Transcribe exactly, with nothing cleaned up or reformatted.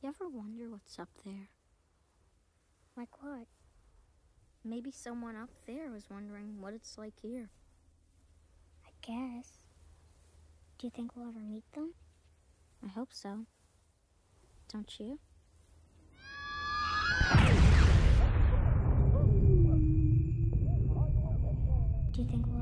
You ever wonder what's up there? Like what? Maybe someone up there was wondering what it's like here. I guess. Do you think we'll ever meet them? I hope so. Don't you? Do you think we'll